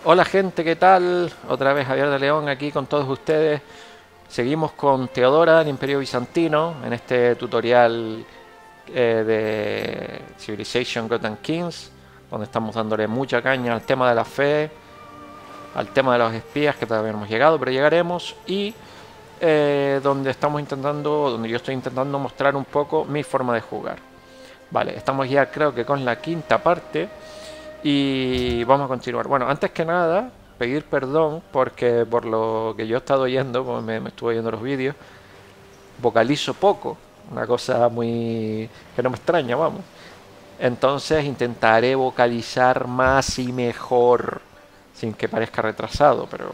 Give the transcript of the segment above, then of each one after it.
Hola gente, ¿qué tal? Otra vez Javier de León aquí con todos ustedes. Seguimos con Teodora, el Imperio Bizantino, en este tutorial de Civilization Gods and Kings, donde estamos dándole mucha caña al tema de la fe, al tema de los espías, que todavía no hemos llegado, pero llegaremos, y donde estamos intentando, donde yo estoy intentando mostrar un poco mi forma de jugar. Vale, estamos ya creo que con la quinta parte. Y vamos a continuar. Bueno, antes que nada, pedir perdón porque por lo que yo he estado oyendo, pues me estuve oyendo los vídeos, vocalizo poco. Una cosa muy que no me extraña, vamos. Entonces intentaré vocalizar más y mejor, sin que parezca retrasado, pero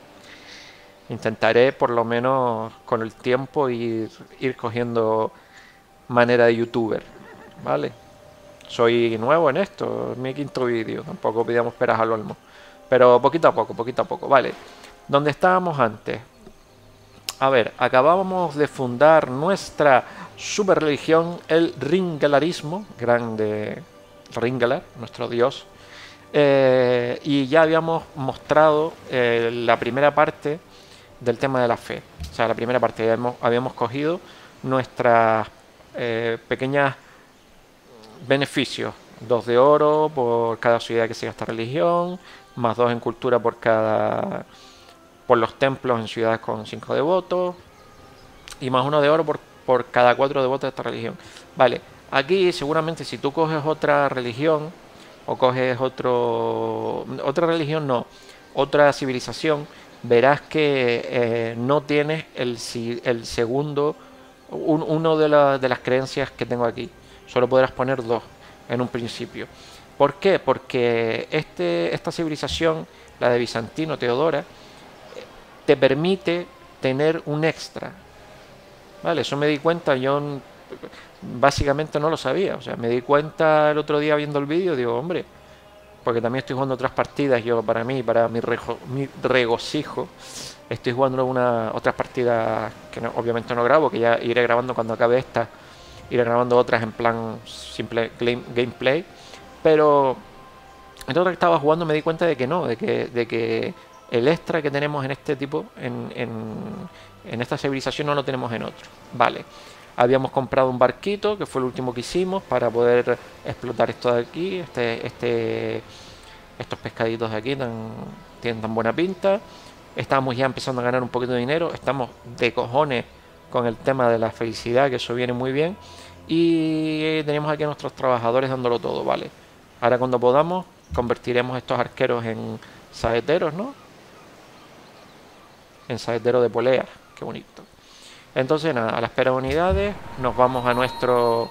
intentaré por lo menos con el tiempo ir cogiendo manera de youtuber, ¿vale? Soy nuevo en esto, es mi quinto vídeo, tampoco pidamos peras al olmo. Pero poquito a poco, vale. ¿Dónde estábamos antes? A ver, acabábamos de fundar nuestra super religión, el Ringelarismo, grande Ringelar, nuestro dios. Y ya habíamos mostrado la primera parte del tema de la fe. O sea, la primera parte habíamos cogido nuestras pequeñas beneficios: 2 de oro por cada ciudad que siga esta religión, más 2 en cultura por los templos en ciudades con 5 devotos, y más 1 de oro por cada 4 devotos de esta religión. Vale, aquí seguramente si tú coges otra religión, o coges otra religión, no, otra civilización, verás que no tienes el segundo, uno de las creencias que tengo aquí. Solo podrás poner 2 en un principio. ¿Por qué? Porque esta civilización, la de Bizantino, Teodora, te permite tener un extra. Vale, eso me di cuenta, yo básicamente no lo sabía. O sea, me di cuenta el otro día viendo el vídeo, digo, hombre, porque también estoy jugando otras partidas, yo para mí, para mi regocijo, estoy jugando otras partidas que obviamente no grabo, que ya iré grabando cuando acabe esta, iré grabando otras en plan simple gameplay, pero entonces que estaba jugando me di cuenta de que no, de que el extra que tenemos en este tipo, en esta civilización, no lo tenemos en otro. Vale, habíamos comprado un barquito, que fue el último que hicimos, para poder explotar esto de aquí, estos pescaditos de aquí tienen tan buena pinta. Estamos ya empezando a ganar un poquito de dinero, estamos de cojones con el tema de la felicidad, que eso viene muy bien. Y tenemos aquí a nuestros trabajadores dándolo todo, ¿vale? Ahora cuando podamos, convertiremos estos arqueros en saeteros, ¿no? En saeteros de polea, qué bonito. Entonces nada, a la espera de unidades, nos vamos a nuestro...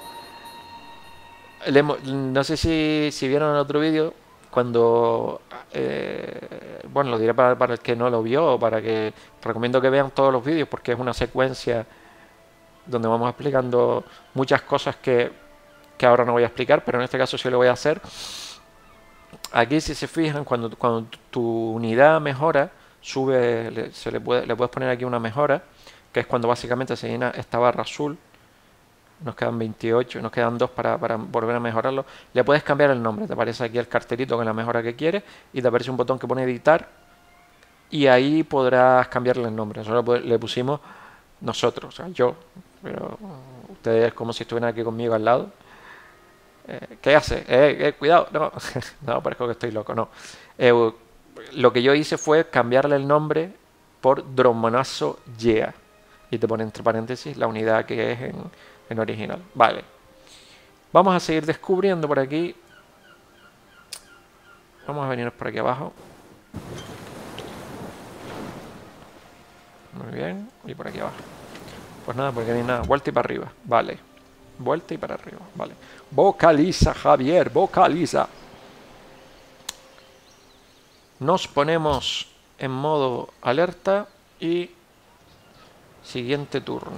No sé si vieron el otro vídeo, cuando... bueno, lo diré para el que no lo vio, para que... Recomiendo que vean todos los vídeos porque es una secuencia donde vamos explicando muchas cosas que ahora no voy a explicar, pero en este caso sí lo voy a hacer. Aquí, si se fijan, cuando tu unidad mejora, sube, le puedes poner aquí una mejora, que es cuando básicamente se llena esta barra azul. Nos quedan 28, nos quedan 2 para volver a mejorarlo. Le puedes cambiar el nombre, te aparece aquí el cartelito con la mejora que quieres y te aparece un botón que pone editar, y ahí podrás cambiarle el nombre. Nosotros le pusimos nosotros, o sea, yo, pero ustedes como si estuvieran aquí conmigo al lado. ¿Qué hace? Cuidado, no, no, parezco que estoy loco, no. Eh, lo que yo hice fue cambiarle el nombre por Dromonazo Yea, y te pone entre paréntesis la unidad que es en original. Vale, vamos a seguir descubriendo por aquí. Vamos a venirnos por aquí abajo. Muy bien, y por aquí abajo. Pues nada, porque no hay nada. Vuelta y para arriba, vale. Vuelta y para arriba, vale. Vocaliza, Javier, vocaliza. Nos ponemos en modo alerta y siguiente turno.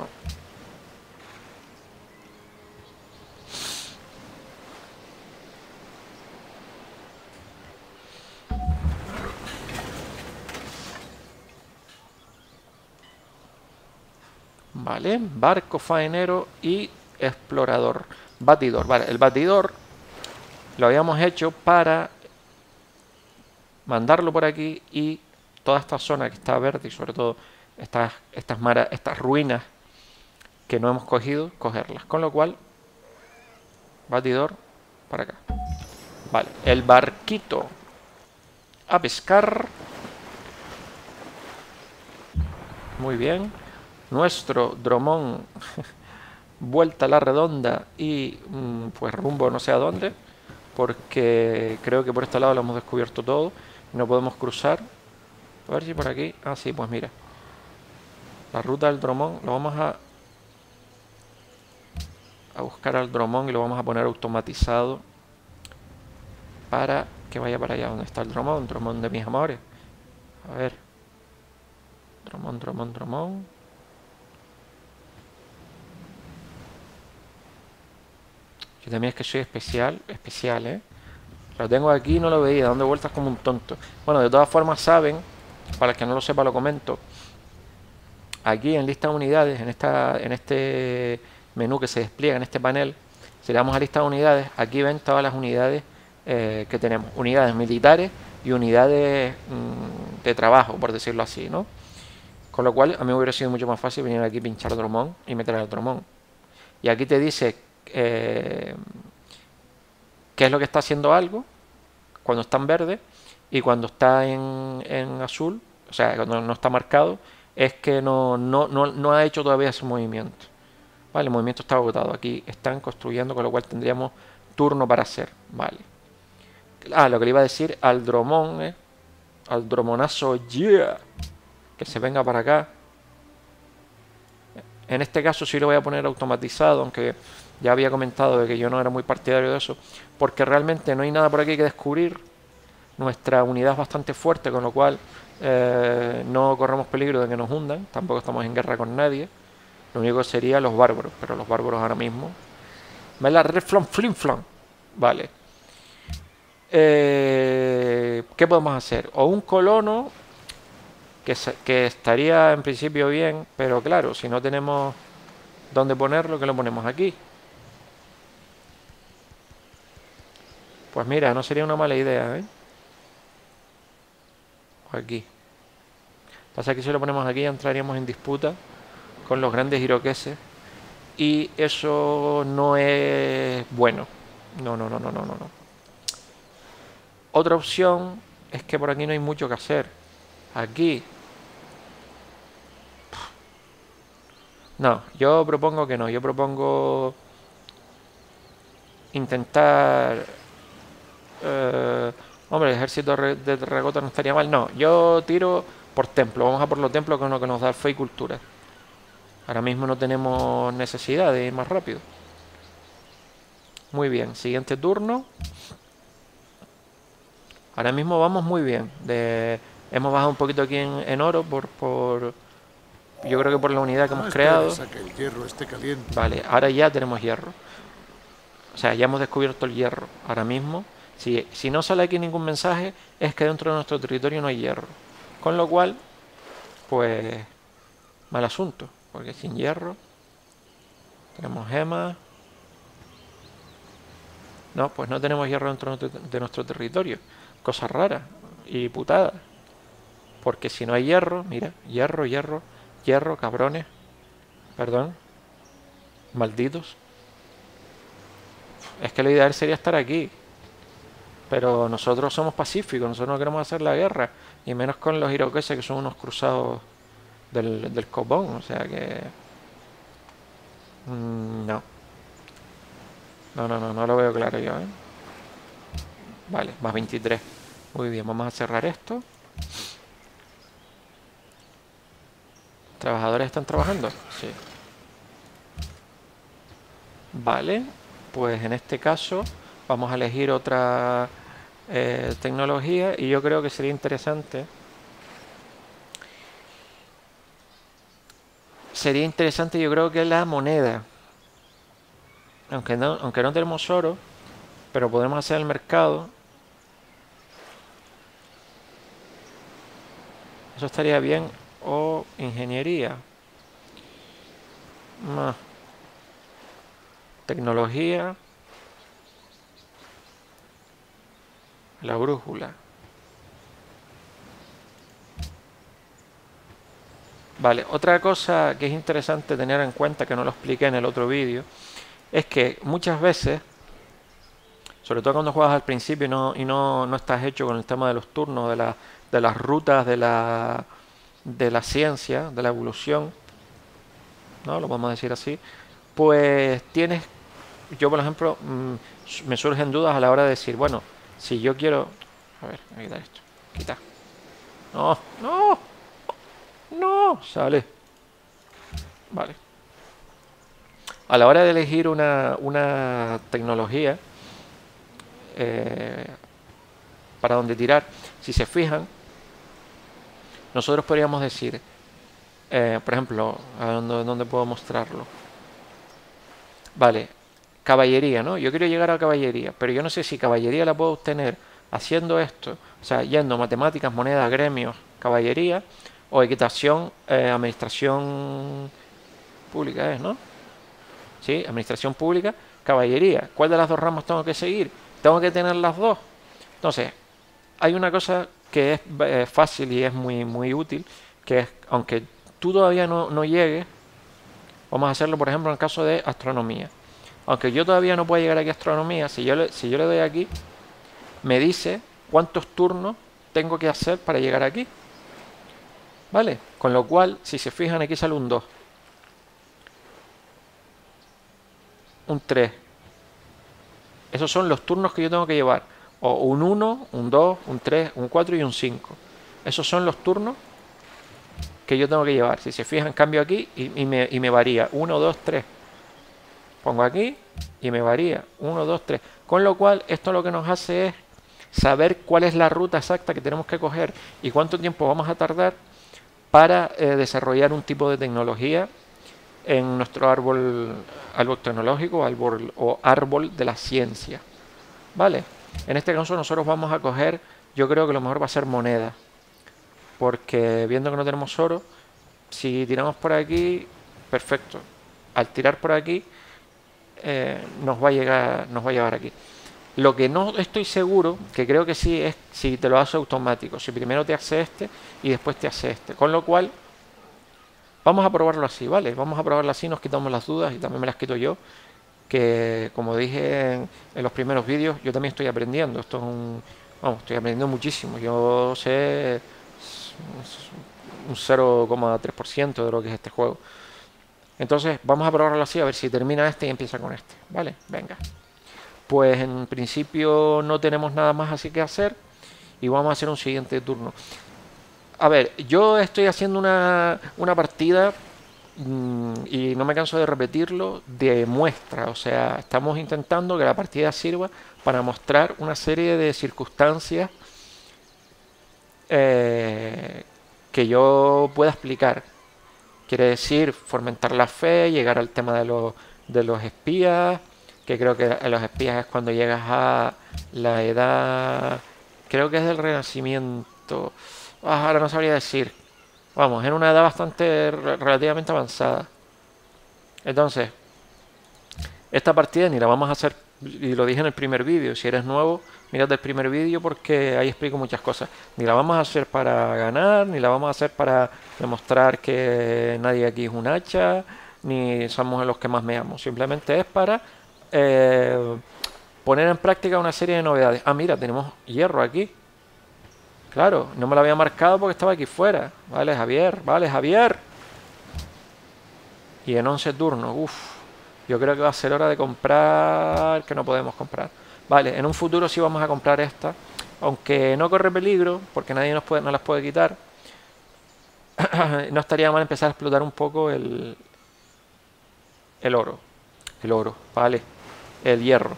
Vale, barco faenero y explorador. Batidor, vale, el batidor lo habíamos hecho para mandarlo por aquí y toda esta zona que está verde y sobre todo estas ruinas que no hemos cogido, cogerlas. Con lo cual, batidor para acá. Vale, el barquito a pescar. Muy bien. Nuestro dromón vuelta a la redonda y pues rumbo no sé a dónde, porque creo que por este lado lo hemos descubierto todo. No podemos cruzar. A ver si por aquí. Ah, sí, pues mira. La ruta del dromón lo vamos a buscar al dromón y lo vamos a poner automatizado para que vaya para allá donde está el dromón de mis amores. A ver. Dromón. Yo también es que soy especial, ¿eh? Lo tengo aquí y no lo veía, dando vueltas como un tonto. Bueno, de todas formas saben, para el que no lo sepa lo comento, aquí en lista de unidades, en este menú que se despliega en este panel, si le damos a lista de unidades, aquí ven todas las unidades que tenemos. Unidades militares y unidades de trabajo, por decirlo así, ¿no? Con lo cual a mí me hubiera sido mucho más fácil venir aquí, pinchar dromón y meter al dromón. Y aquí te dice qué es lo que está haciendo algo cuando está en verde, y cuando está en azul, o sea, cuando no está marcado, es que no ha hecho todavía ese movimiento. Vale, el movimiento está agotado. Aquí están construyendo, con lo cual tendríamos turno para hacer. Vale. Ah, lo que le iba a decir al dromón, al dromonazo, yeah, que se venga para acá. En este caso sí lo voy a poner automatizado, aunque ya había comentado de que yo no era muy partidario de eso, porque realmente no hay nada por aquí que descubrir. Nuestra unidad es bastante fuerte, con lo cual no corremos peligro de que nos hundan. Tampoco estamos en guerra con nadie. Lo único sería los bárbaros, pero los bárbaros ahora mismo me la reflon flinflon. Vale. ¿Qué podemos hacer? O un colono que estaría en principio bien, pero claro, si no tenemos dónde ponerlo, que lo ponemos aquí. Pues mira, no sería una mala idea, ¿eh? Aquí. Pasa que si lo ponemos aquí ya entraríamos en disputa con los grandes iroqueses y eso no es bueno. No. Otra opción es que por aquí no hay mucho que hacer. Aquí. No, yo propongo que no. Yo propongo intentar... hombre, el ejército de terracota no estaría mal. No, yo tiro por templo. Vamos a por los templos, que es lo que nos da fe y cultura. Ahora mismo no tenemos necesidad de ir más rápido. Muy bien, siguiente turno. Ahora mismo vamos muy bien. Hemos bajado un poquito aquí en oro yo creo que por la unidad que hemos creado. A que el hierro esté caliente. Vale, ahora ya tenemos hierro. O sea, ya hemos descubierto el hierro. Ahora mismo, si no sale aquí ningún mensaje, es que dentro de nuestro territorio no hay hierro. Con lo cual, pues, mal asunto. Porque sin hierro tenemos gemas. No, pues no tenemos hierro dentro de nuestro territorio. Cosa rara y putada. Porque si no hay hierro, mira, hierro, cabrones. Perdón. Malditos. Es que lo ideal sería estar aquí. Pero nosotros somos pacíficos, nosotros no queremos hacer la guerra. Y menos con los iroqueses, que son unos cruzados del copón. O sea que... no. No lo veo claro yo, ¿eh? Vale, más 23. Muy bien, vamos a cerrar esto. ¿Trabajadores están trabajando? Sí. Vale, pues en este caso vamos a elegir otra tecnología y yo creo que sería interesante. Sería interesante, yo creo que la moneda. Aunque no tenemos oro, pero podemos hacer el mercado. Eso estaría bien. O ingeniería. Más. Tecnología. La brújula. Vale, otra cosa que es interesante tener en cuenta, que no lo expliqué en el otro vídeo, es que muchas veces, sobre todo cuando juegas al principio no estás hecho con el tema de los turnos, de las rutas de la ciencia, de la evolución, ¿no? Lo podemos decir así, pues tienes, yo por ejemplo, me surgen dudas a la hora de decir, bueno, si yo quiero, a ver, voy a quitar esto, quita, no, no, no, sale, vale. A la hora de elegir una tecnología eh, para donde tirar, si se fijan, nosotros podríamos decir, por ejemplo, a dónde puedo mostrarlo. Vale, caballería, ¿no? Yo quiero llegar a caballería, pero yo no sé si caballería la puedo obtener haciendo esto, o sea, yendo matemáticas, moneda, gremios, caballería, o equitación, administración pública es, ¿no? Sí, administración pública, caballería. ¿Cuál de las dos ramas tengo que seguir? Tengo que tener las dos. Entonces, hay una cosa que es fácil y es muy útil, que es, aunque tú todavía no llegues, vamos a hacerlo por ejemplo en el caso de astronomía. Aunque yo todavía no pueda llegar aquí a astronomía, si yo le doy aquí, me dice cuántos turnos tengo que hacer para llegar aquí. ¿Vale? Con lo cual, si se fijan, aquí sale un 2, un 3. Esos son los turnos que yo tengo que llevar. O un 1, un 2, un 3, un 4 y un 5. Esos son los turnos que yo tengo que llevar. Si se fijan, cambio aquí y me varía. 1, 2, 3. Pongo aquí y me varía. 1, 2, 3. Con lo cual, esto lo que nos hace es saber cuál es la ruta exacta que tenemos que coger y cuánto tiempo vamos a tardar para desarrollar un tipo de tecnología en nuestro árbol tecnológico o árbol de la ciencia. ¿Vale? En este caso nosotros vamos a coger, yo creo que lo mejor va a ser moneda, porque viendo que no tenemos oro, si tiramos por aquí, perfecto. Al tirar por aquí, nos va a llevar aquí. Lo que no estoy seguro, que creo que sí, es si te lo hace automático. Si primero te hace este y después te hace este. Con lo cual, vamos a probarlo así, ¿vale? Vamos a probarlo así, nos quitamos las dudas y también me las quito yo. Que como dije en los primeros vídeos, yo también estoy aprendiendo. Esto es vamos, estoy aprendiendo muchísimo. Yo sé un 0,3% de lo que es este juego. Entonces, vamos a probarlo así, a ver si termina este y empieza con este. ¿Vale? Venga. Pues en principio no tenemos nada más así que hacer y vamos a hacer un siguiente turno. A ver, yo estoy haciendo una partida y no me canso de repetirlo, de muestra. O sea, estamos intentando que la partida sirva para mostrar una serie de circunstancias que yo pueda explicar. Quiere decir fomentar la fe, llegar al tema de los espías, que creo que los espías es cuando llegas a la edad, creo que es del Renacimiento. Ahora no sabría decir. Vamos, en una edad bastante relativamente avanzada. Entonces, esta partida ni la vamos a hacer, y lo dije en el primer vídeo, si eres nuevo, mírate el primer vídeo porque ahí explico muchas cosas. Ni la vamos a hacer para ganar, ni la vamos a hacer para demostrar que nadie aquí es un hacha, ni somos los que más meamos. Simplemente es para poner en práctica una serie de novedades. Ah, mira, tenemos hierro aquí. Claro, no me lo había marcado porque estaba aquí fuera. Vale, Javier, vale, Javier. Y en 11 turnos, uff. Yo creo que va a ser hora de comprar, que no podemos comprar. Vale, en un futuro sí vamos a comprar esta. Aunque no corre peligro, porque nadie no las puede quitar. No estaría mal empezar a explotar un poco el oro. El oro, vale. El hierro.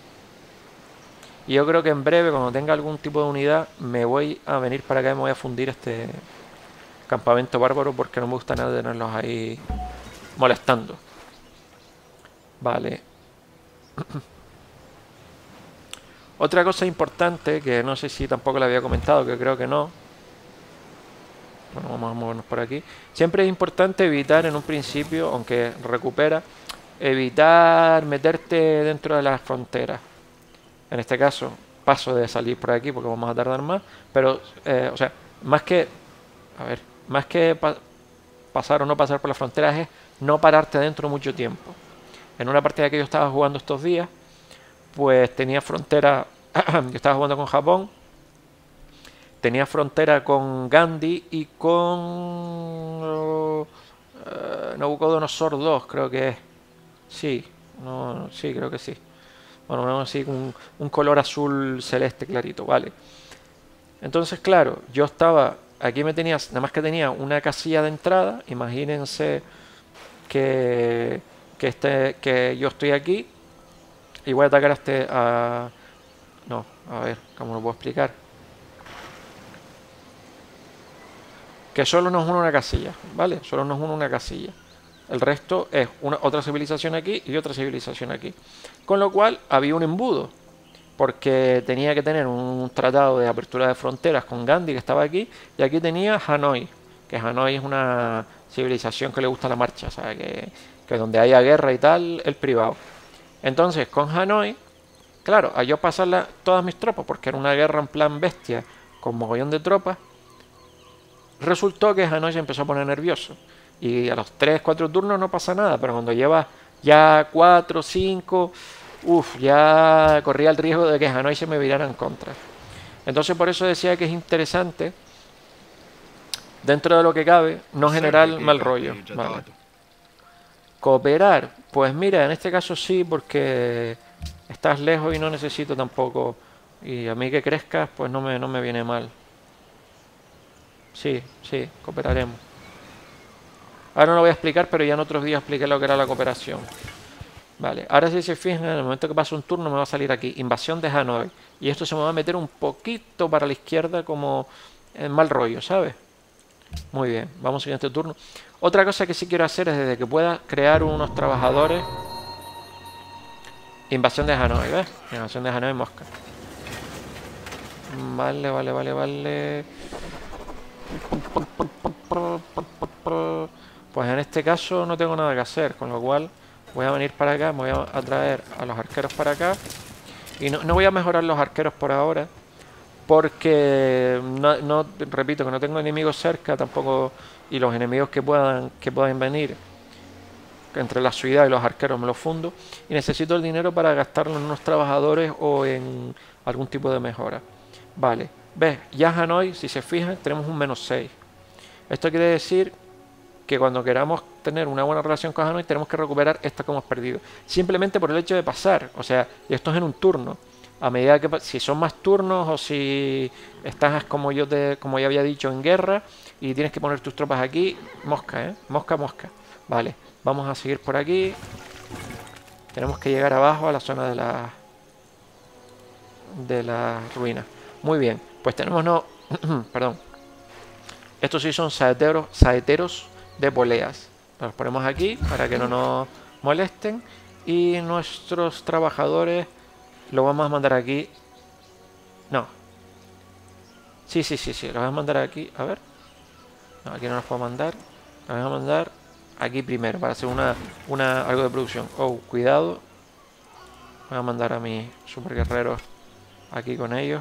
Y yo creo que en breve, cuando tenga algún tipo de unidad, me voy a venir para acá y me voy a fundir este campamento bárbaro porque no me gusta nada tenerlos ahí molestando. Vale. Otra cosa importante, que no sé si tampoco le había comentado, que creo que no. Bueno, vamos a movernos por aquí. Siempre es importante evitar en un principio, aunque recupera, evitar meterte dentro de las fronteras. En este caso, paso de salir por aquí porque vamos a tardar más. Pero, o sea, más que... A ver, más que pasar o no pasar por las fronteras es no pararte dentro mucho tiempo. En una partida que yo estaba jugando estos días, pues tenía frontera, yo estaba jugando con Japón, tenía frontera con Gandhi y con Nabucodonosor 2, creo que es. Sí, no, sí, creo que sí. Bueno, no, así con un color azul celeste clarito, vale. Entonces, claro, yo estaba, aquí me tenía, nada más que tenía una casilla de entrada, imagínense que, que yo estoy aquí y voy a atacar no, a ver, ¿cómo lo puedo explicar? Que solo nos une una casilla, ¿vale? Solo nos une una casilla. El resto es otra civilización aquí y otra civilización aquí. Con lo cual había un embudo, porque tenía que tener un tratado de apertura de fronteras con Gandhi, que estaba aquí, y aquí tenía Hanoi, que Hanoi es una civilización que le gusta la marcha, ¿sabes? Que donde haya guerra y tal, el privado. Entonces, con Hanoi, claro, a yo pasarla todas mis tropas, porque era una guerra en plan bestia, con mogollón de tropas, resultó que Hanoi se empezó a poner nervioso. Y a los 3, 4 turnos no pasa nada, pero cuando llevas ya 4, 5, ya corría el riesgo de que Hanoi se me virara en contra. Entonces por eso decía que es interesante, dentro de lo que cabe, no generar mal rollo. Vale. Cooperar, pues mira, en este caso sí, porque estás lejos y no necesito tampoco, y a mí que crezcas, pues no me viene mal. Sí, sí, cooperaremos. Ahora no lo voy a explicar, pero ya en otros días expliqué lo que era la cooperación. Vale, ahora si se fijan, en el momento que pase un turno me va a salir aquí, invasión de Hanoi. Y esto se me va a meter un poquito para la izquierda como en mal rollo, ¿sabes? Muy bien, vamos al siguiente turno. Otra cosa que sí quiero hacer es desde que pueda crear unos trabajadores. Invasión de Hanoi, ¿ves? Invasión de Hanoi mosca. Vale, vale, vale, vale. Pues en este caso no tengo nada que hacer, con lo cual voy a venir para acá, me voy a traer a los arqueros para acá. Y no voy a mejorar los arqueros por ahora, porque repito que no tengo enemigos cerca tampoco, y los enemigos que puedan venir entre la ciudad y los arqueros me los fundo, y necesito el dinero para gastarlo en unos trabajadores o en algún tipo de mejora. Vale, ves, ya Hanoi, si se fijan, tenemos un -6. Esto quiere decir que cuando queramos tener una buena relación con Hanoi tenemos que recuperar esto que hemos perdido. Simplemente por el hecho de pasar. O sea, y esto es en un turno. A medida que si son más turnos o si estás como ya había dicho en guerra y tienes que poner tus tropas aquí, mosca, mosca, mosca. Vale, vamos a seguir por aquí. Tenemos que llegar abajo a la zona de la ruina. Muy bien, pues tenemos perdón. Estos sí son saeteros de poleas. Los ponemos aquí para que no nos molesten. Y nuestros trabajadores los vamos a mandar aquí. No. Sí, los vamos a mandar aquí. A ver. No, aquí no los puedo mandar. Los vamos a mandar aquí primero para hacer algo de producción. Oh, cuidado. Voy a mandar a mis super guerreros aquí con ellos.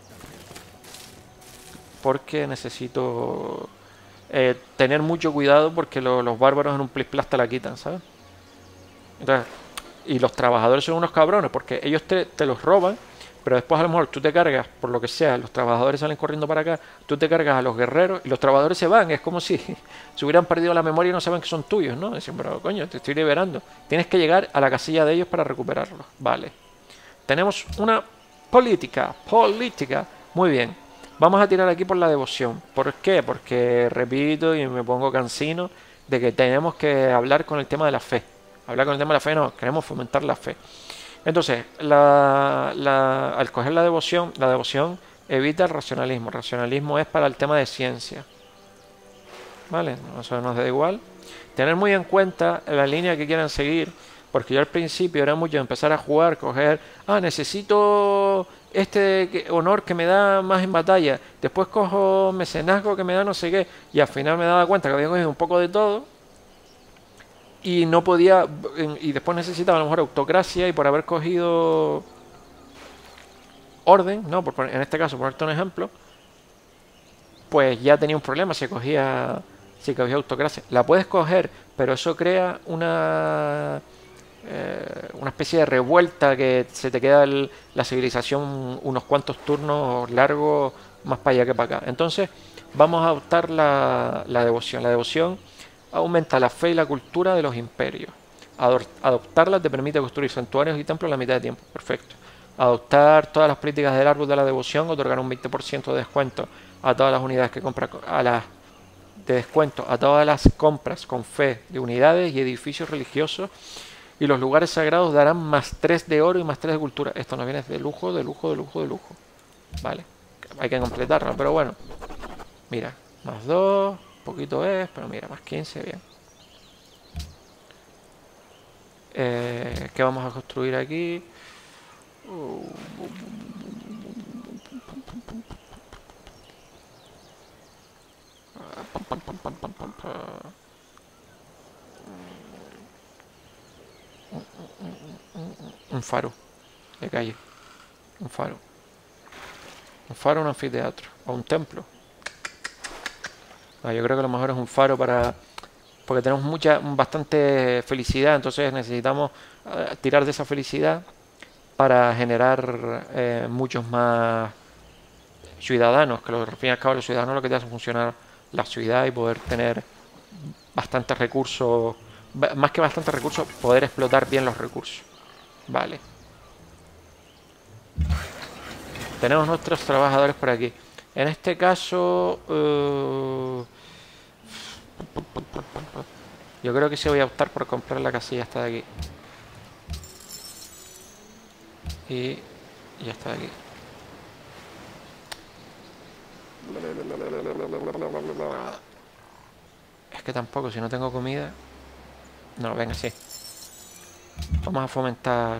Porque necesito tener mucho cuidado porque los bárbaros en un plis-plas te la quitan, ¿sabes? Entonces, y los trabajadores son unos cabrones porque ellos te los roban, pero después a lo mejor tú te cargas, por lo que sea, los trabajadores salen corriendo para acá, tú te cargas a los guerreros y los trabajadores se van. Es como si se hubieran perdido la memoria y no saben que son tuyos, ¿no? Dicen, pero coño, te estoy liberando. Tienes que llegar a la casilla de ellos para recuperarlos. Vale. Tenemos una política. Muy bien. Vamos a tirar aquí por la devoción. ¿Por qué? Porque repito y me pongo cansino de que tenemos que hablar con el tema de la fe. Hablar con el tema de la fe no, queremos fomentar la fe. Entonces, al coger la devoción evita el racionalismo. El racionalismo es para el tema de ciencia. ¿Vale? Eso nos da igual. Tener muy en cuenta la línea que quieran seguir. Porque yo al principio era mucho empezar a jugar, coger, necesito este honor que me da más en batalla, después cojo mecenazgo que me da no sé qué, y al final me daba cuenta que había cogido un poco de todo y no podía, y después necesitaba a lo mejor autocracia, y por haber cogido orden, ¿no? En este caso, por ponerte un ejemplo, pues ya tenía un problema, se Sí, que había autocracia. La puedes coger, pero eso crea una especie de revuelta que se te queda la civilización unos cuantos turnos largos más para allá que para acá. Entonces, vamos a adoptar la devoción. La devoción aumenta la fe y la cultura de los imperios. Adoptarla te permite construir santuarios y templos a la mitad de tiempo. Perfecto. Adoptar todas las políticas del árbol de la devoción, otorgar un 20% de descuento a todas las unidades que compra, de descuento a todas las compras con fe de unidades y edificios religiosos, y los lugares sagrados darán más 3 de oro y más 3 de cultura. Esto nos viene de lujo, de lujo, de lujo, de lujo. Vale, hay que completarlo, pero bueno. Mira, más 2, poquito es, pero mira, más 15, bien. ¿Qué vamos a construir aquí? Un faro de calle. Un faro. Un faro, un anfiteatro. O un templo. Yo creo que lo mejor es un faro porque tenemos bastante felicidad, entonces necesitamos tirar de esa felicidad para generar muchos más ciudadanos, que al fin y al cabo los ciudadanos lo que te hacen funcionar la ciudad y poder tener bastantes recursos, más que bastantes recursos, poder explotar bien los recursos. Vale. Tenemos nuestros trabajadores por aquí. En este caso, yo creo que sí voy a optar por comprar la casilla esta de aquí. Y ya está de aquí. Es que tampoco, si no tengo comida. No, venga, sí. Vamos a fomentar.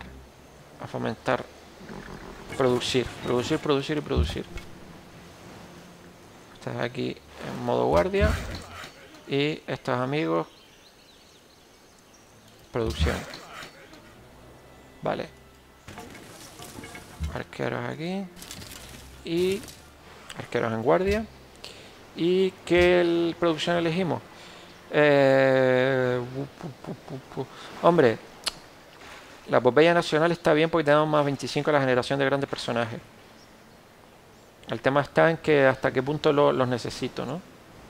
Producir y producir. Estás aquí en modo guardia. Y estos amigos. Producción. Vale. Arqueros aquí. Y arqueros en guardia. ¿Y qué producción elegimos? Hombre, la epopeya nacional está bien porque tenemos más 25 a la generación de grandes personajes. El tema está en que hasta qué punto los necesito, ¿no?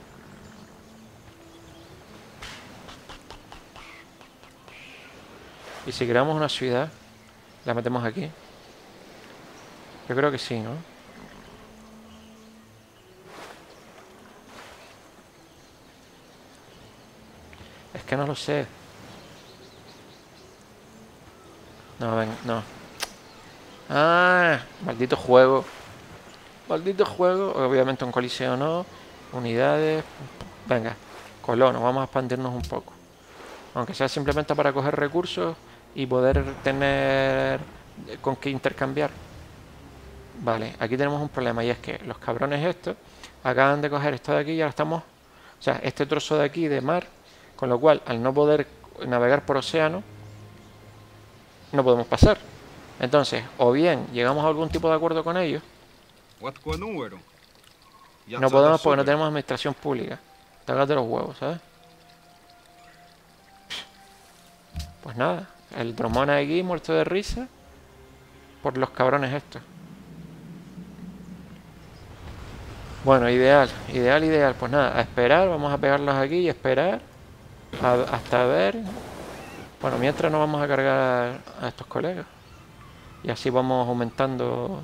Y si creamos una ciudad, la metemos aquí. Yo creo que sí, ¿no? Es que no lo sé. No, ven, no. Ah, maldito juego. Maldito juego. Obviamente un coliseo no. Unidades. Venga, colonos, vamos a expandirnos un poco. Aunque sea simplemente para coger recursos y poder tener con qué intercambiar. Vale, aquí tenemos un problema y es que los cabrones estos acaban de coger esto de aquí y ahora estamos... O sea, este trozo de aquí de mar, con lo cual al no poder navegar por océano, no podemos pasar. Entonces, o bien llegamos a algún tipo de acuerdo con ellos. No podemos porque no tenemos administración pública. Tágate los huevos, ¿sabes? Pues nada, el Dromón aquí muerto de risa por los cabrones estos. Bueno, ideal. Pues nada, a esperar, vamos a pegarlos aquí y esperar hasta ver. Bueno, mientras nos vamos a cargar a estos colegas. Y así vamos aumentando.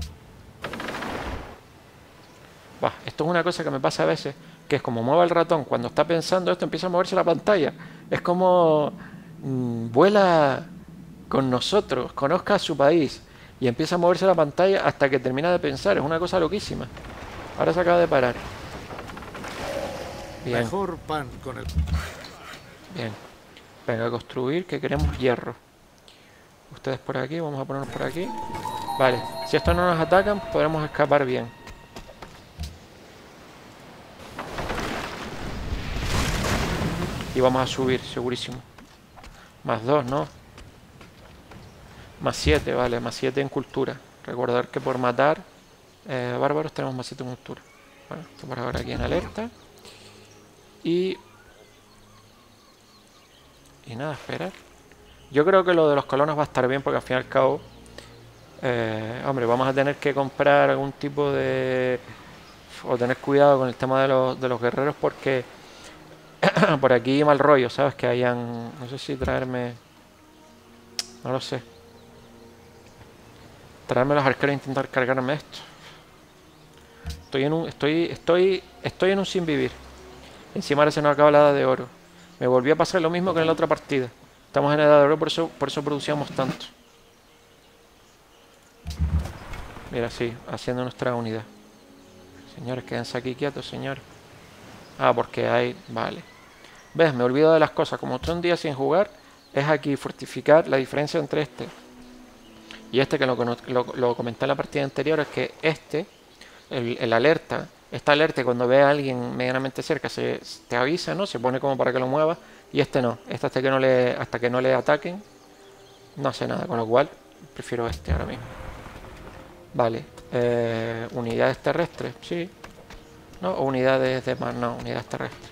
Esto es una cosa que me pasa a veces, que es como mueve el ratón. Cuando está pensando esto, empieza a moverse la pantalla. Es como vuela con nosotros, conozca su país. Y empieza a moverse la pantalla hasta que termina de pensar. Es una cosa loquísima. Ahora se acaba de parar. Bien. Mejor pan con el... Bien. Venga, a construir, que queremos hierro. Ustedes por aquí, vamos a ponernos por aquí. Vale, si estos no nos atacan, podremos escapar bien. Y vamos a subir, segurísimo. Más 2, ¿no? Más 7, vale, más 7 en cultura. Recordar que por matar bárbaros tenemos más 7 en cultura. Bueno, esto por ahora aquí en alerta. Y nada, esperar. Yo creo que lo de los colonos va a estar bien porque al fin y al cabo, hombre, vamos a tener que comprar algún tipo de... o tener cuidado con el tema de los guerreros porque por aquí mal rollo, ¿sabes? Que hayan... no sé si traerme... no lo sé. Traerme los arqueros e intentar cargarme esto. Estoy en un sin vivir. Encima ahora se nos acaba la edad de oro. Me volvió a pasar lo mismo que en la otra partida. Estamos en edad de oro, por eso producíamos tanto. Mira, sí, haciendo nuestra unidad. Señores, quédense aquí quietos, señores. Ah, porque hay... vale. ¿Ves? Me olvido de las cosas. Como estoy un día sin jugar, es aquí fortificar la diferencia entre este y este, que lo comenté en la partida anterior, es que este, el alerta, esta alerta cuando ve a alguien medianamente cerca te avisa, ¿no? Se pone como para que lo muevas, y este no. Este hasta que no le ataquen no hace nada, con lo cual prefiero este ahora mismo. Vale. Unidades terrestres, sí. No, o unidades de mar, no, unidades terrestres.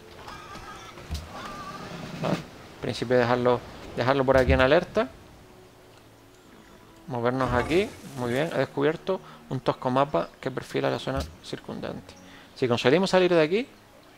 Vale. En principio dejarlo por aquí en alerta. Movernos aquí, muy bien, he descubierto un tosco mapa que perfila la zona circundante. Si conseguimos salir de aquí,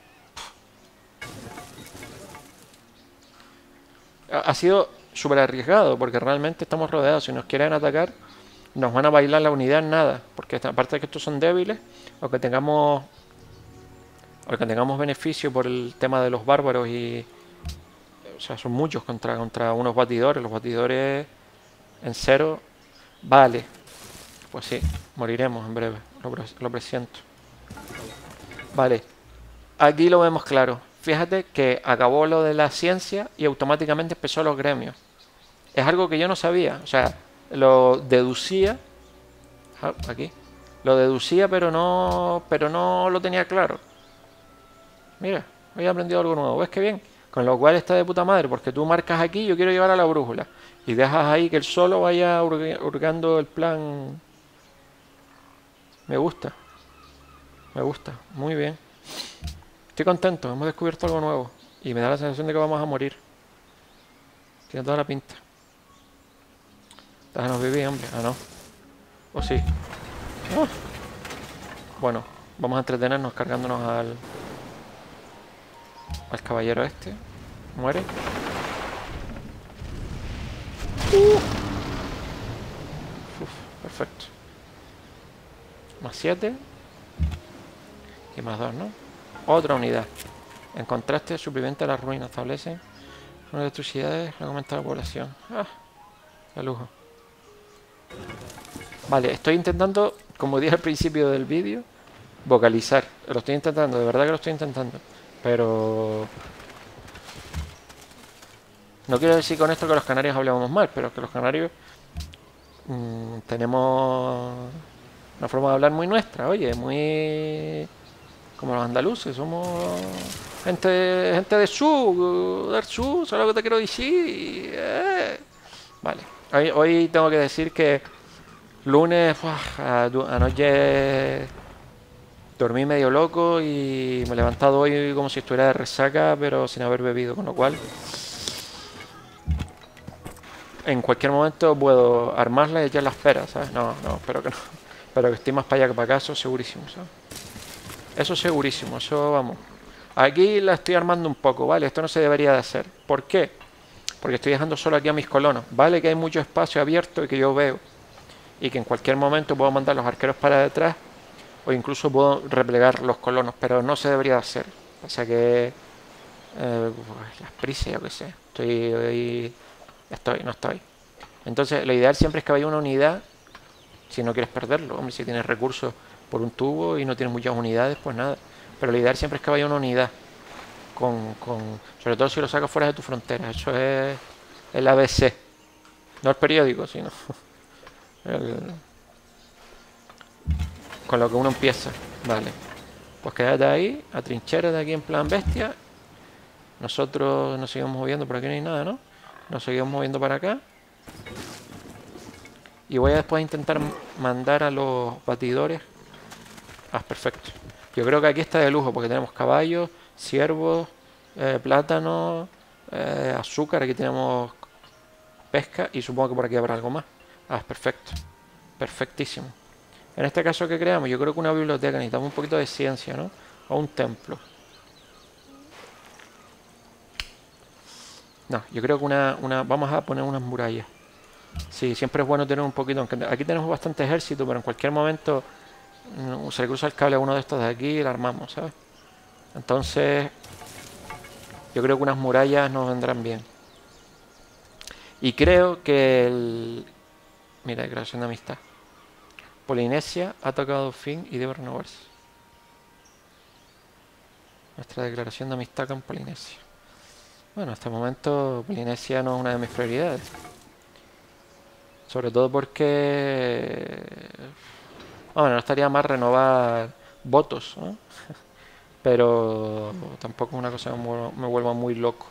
ha sido súper arriesgado porque realmente estamos rodeados. Si nos quieren atacar, nos van a bailar la unidad en nada, porque aparte de que estos son débiles, o que tengamos beneficio por el tema de los bárbaros y... o sea, son muchos contra unos batidores. Los batidores en cero... Vale, pues sí, moriremos en breve, lo presiento. Vale, aquí lo vemos claro. Fíjate que acabó lo de la ciencia y automáticamente empezó los gremios. Es algo que yo no sabía, o sea, lo deducía. Aquí. Lo deducía, pero no lo tenía claro. Mira, hoy he aprendido algo nuevo, ¿ves qué bien? Con lo cual está de puta madre, porque tú marcas aquí, yo quiero llevar a la brújula. Y dejas ahí que él solo vaya hurgando el plan. Me gusta. Me gusta. Muy bien. Estoy contento. Hemos descubierto algo nuevo. Y me da la sensación de que vamos a morir. Tiene toda la pinta. Déjanos vivir, hombre. Ah, no. ¿O sí? Ah. Bueno, vamos a entretenernos cargándonos al caballero este. Muere. Perfecto. Más 7. Y más 2, ¿no? Otra unidad. En contraste, superviviente a las ruinas. Establece una de tus ciudades. Aumenta la población. Ah, de lujo. Vale, estoy intentando, como dije al principio del vídeo, vocalizar. Lo estoy intentando, de verdad que lo estoy intentando. Pero... no quiero decir con esto que los canarios hablemos mal, pero que los canarios tenemos una forma de hablar muy nuestra, oye, muy como los andaluces, somos gente de sur, del sur, ¿sabes lo que te quiero decir? Vale, hoy tengo que decir que lunes, anoche dormí medio loco y me he levantado hoy como si estuviera de resaca, pero sin haber bebido, con lo cual en cualquier momento puedo armarla y echar las peras, ¿sabes? No, espero que no. Pero que estoy más para allá que para acá, eso segurísimo, ¿sabes? Eso segurísimo, eso vamos. Aquí la estoy armando un poco, ¿vale? Esto no se debería de hacer. ¿Por qué? Porque estoy dejando solo aquí a mis colonos. Vale que hay mucho espacio abierto y que yo veo. Y que en cualquier momento puedo mandar los arqueros para detrás. O incluso puedo replegar los colonos. Pero no se debería de hacer. O sea que... las prisas, yo qué sé. No estoy. Entonces, lo ideal siempre es que vaya una unidad, si no quieres perderlo. Hombre, si tienes recursos por un tubo y no tienes muchas unidades, pues nada. Pero lo ideal siempre es que vaya una unidad. Sobre todo si lo sacas fuera de tu frontera. Eso es el ABC. No el periódico, sino con lo que uno empieza. Vale. Pues quédate ahí, atrinchérate aquí en plan bestia. Nosotros nos seguimos moviendo, por aquí no hay nada, ¿no? Nos seguimos moviendo para acá. Y voy a después intentar mandar a los batidores. Ah, perfecto. Yo creo que aquí está de lujo porque tenemos caballos, ciervos, plátano, azúcar, aquí tenemos pesca y supongo que por aquí habrá algo más. Ah, es perfecto. Perfectísimo. En este caso, ¿qué creamos? Yo creo que una biblioteca, necesitamos un poquito de ciencia, ¿no? O un templo. No, yo creo que vamos a poner unas murallas. Sí, siempre es bueno tener un poquito, aunque aquí tenemos bastante ejército, pero en cualquier momento se le cruza el cable a uno de estos de aquí y la armamos, ¿sabes? Entonces, yo creo que unas murallas nos vendrán bien. Y creo que mira, declaración de amistad. Polinesia ha tocado fin y debe renovarse. Nuestra declaración de amistad con Polinesia. Bueno, hasta el momento Polinesia no es una de mis prioridades. Sobre todo porque... Bueno, no estaría mal renovar votos, ¿no? Pero tampoco es una cosa que me vuelva muy loco.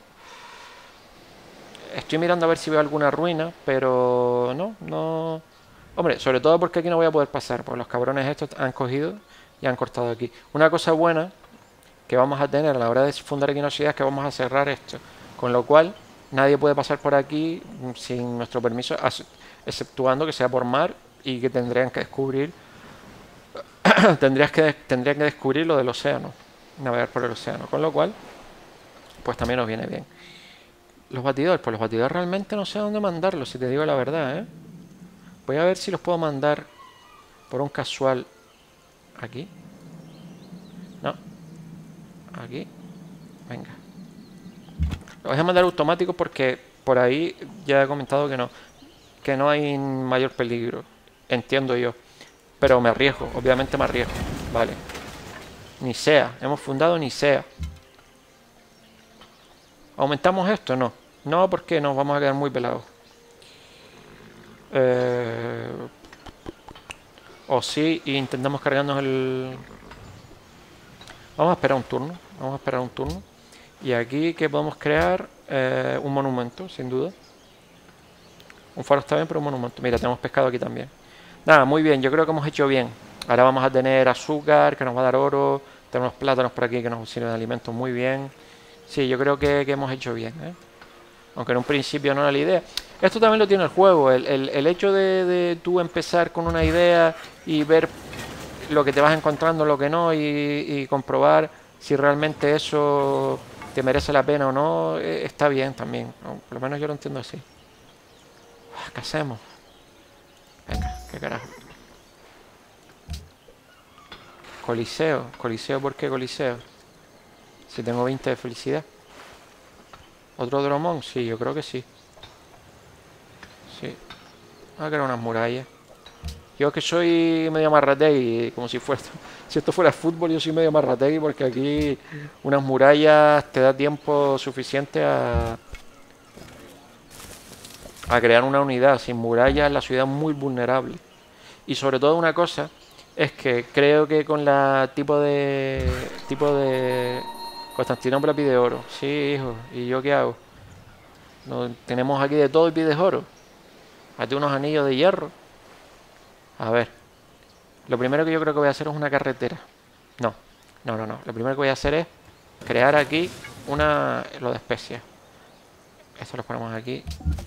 Estoy mirando a ver si veo alguna ruina, pero no... Hombre, sobre todo porque aquí no voy a poder pasar, porque los cabrones estos han cogido y han cortado aquí. Una cosa buena que vamos a tener a la hora de fundar aquí una ciudad es que vamos a cerrar esto. Con lo cual, nadie puede pasar por aquí sin nuestro permiso, exceptuando que sea por mar y que tendrían que descubrir tendrían que descubrir lo del océano, navegar por el océano, con lo cual pues también nos viene bien. Los batidores, pues los batidores realmente no sé a dónde mandarlos, si te digo la verdad, ¿eh? Voy a ver si los puedo mandar por un casual aquí. No, aquí. Venga. Los voy a mandar automáticos porque por ahí ya he comentado que no hay mayor peligro, entiendo yo. Pero me arriesgo, obviamente me arriesgo. Vale. Nicea, hemos fundado Nicea. ¿Aumentamos esto? No. No, porque nos vamos a quedar muy pelados. O sí, y intentamos cargarnos el... Vamos a esperar un turno. Vamos a esperar un turno. Y aquí que podemos crear un monumento, sin duda. Un faro está bien, pero un monumento. Mira, tenemos pescado aquí también. Nada, muy bien, yo creo que hemos hecho bien. Ahora vamos a tener azúcar, que nos va a dar oro. Tenemos plátanos por aquí que nos sirven de alimentos muy bien. Sí, yo creo que hemos hecho bien, ¿eh? Aunque en un principio no era la idea. Esto también lo tiene el juego. El hecho de tú empezar con una idea y ver lo que te vas encontrando, lo que no, y comprobar si realmente eso te merece la pena o no, está bien también. Por lo menos yo lo entiendo así. ¿Qué hacemos? Venga, qué carajo. Coliseo. ¿Coliseo por qué Coliseo? Si tengo 20 de felicidad. ¿Otro Dromón? Sí, yo creo que sí. Sí. Voy a crear unas murallas. Yo que soy medio marrategui, como si fuera... Si esto fuera fútbol, yo soy medio marrategui porque aquí unas murallas te da tiempo suficiente a crear una unidad. Sin murallas la ciudad es muy vulnerable. Y sobre todo una cosa es que creo que con la tipo de Constantinopla pide oro. Sí, hijo. ¿Y yo qué hago? No, tenemos aquí de todo y pides oro. Hazte unos anillos de hierro. A ver. Lo primero que yo creo que voy a hacer es una carretera. No. Lo primero que voy a hacer es crear aquí lo de especias. Esto lo ponemos aquí.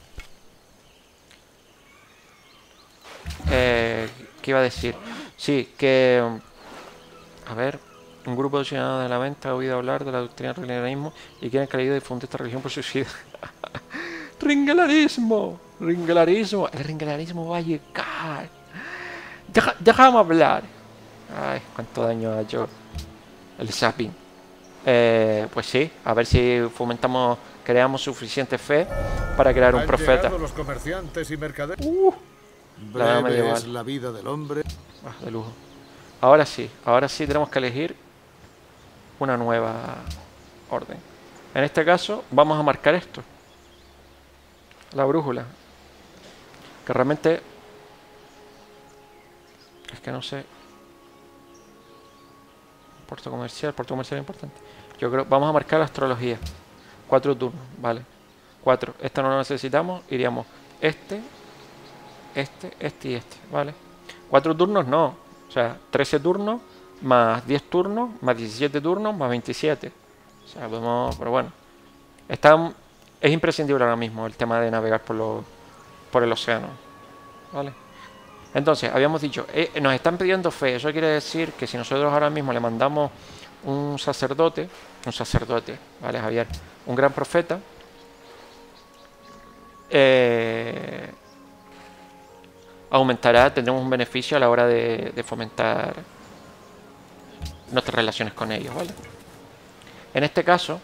¿Qué iba a decir? Sí, que... A ver... Un grupo de ciudadanos de la venta ha oído hablar de la doctrina del ringelarismo y quieren que la ayude a difundir esta religión por suicidio. ¡Ringelarismo! ¡Ringelarismo! El ringelarismo va a llegar. Déjame hablar. Ay, cuánto daño ha hecho el zapping. Pues sí, a ver si creamos suficiente fe para crear un profeta. Los comerciantes y mercaderes. La medieval. Es la vida del hombre. De lujo. Ahora sí tenemos que elegir una nueva orden. En este caso vamos a marcar esto. La brújula. Que realmente... Es que no sé. Puerto comercial es importante. Yo creo... Vamos a marcar la astrología. 4 turnos, vale. 4. Esto no lo necesitamos. Iríamos este, y este, vale. 4 turnos no. O sea, 13 turnos más 10 turnos más 17 turnos más 27. O sea, podemos... Pero bueno. Está, es imprescindible ahora mismo el tema de navegar por el océano, ¿vale? Entonces, habíamos dicho, nos están pidiendo fe. Eso quiere decir que si nosotros ahora mismo le mandamos un sacerdote, ¿vale, Javier? Un gran profeta, aumentará, tendremos un beneficio a la hora de fomentar nuestras relaciones con ellos, ¿vale? En este caso,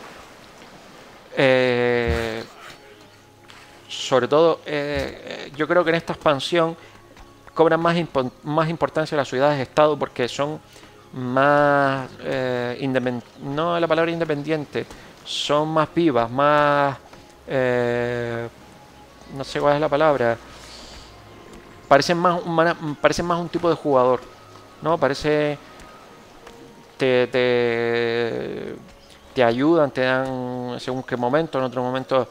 sobre todo, yo creo que en esta expansión cobran más importancia las ciudades-estado porque son más, no la palabra independiente, son más vivas, más, no sé cuál es la palabra, parecen más un tipo de jugador, ¿no? Te ayudan, te dan según qué momento, en otro momento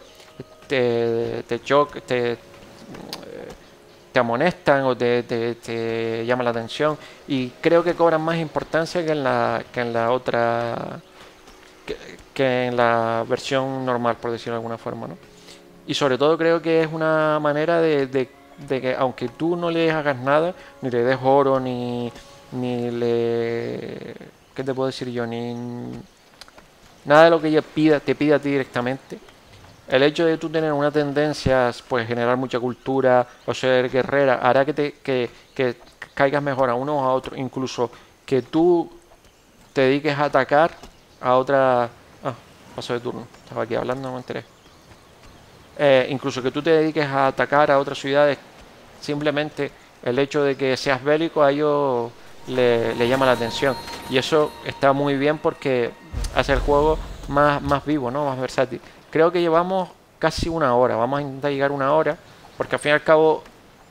te amonestan o te llaman la atención, y creo que cobran más importancia que en la otra, que en la versión normal, por decirlo de alguna forma, ¿no? Y sobre todo creo que es una manera de que aunque tú no le hagas nada, ni le des oro, ni le... ¿Qué te puedo decir yo? Ni nada de lo que ella te pida a ti directamente. El hecho de tú tener una tendencia, pues generar mucha cultura o ser guerrera, hará que caigas mejor a unos o a otros. Incluso que tú te dediques a atacar a otra... Ah, paso de turno. Estaba aquí hablando, no me enteré. Incluso que tú te dediques a atacar a otras ciudades, simplemente el hecho de que seas bélico a ellos le llama la atención. Y eso está muy bien porque hace el juego más vivo, ¿no? Más versátil. Creo que llevamos casi una hora. Vamos a intentar llegar una hora, porque al fin y al cabo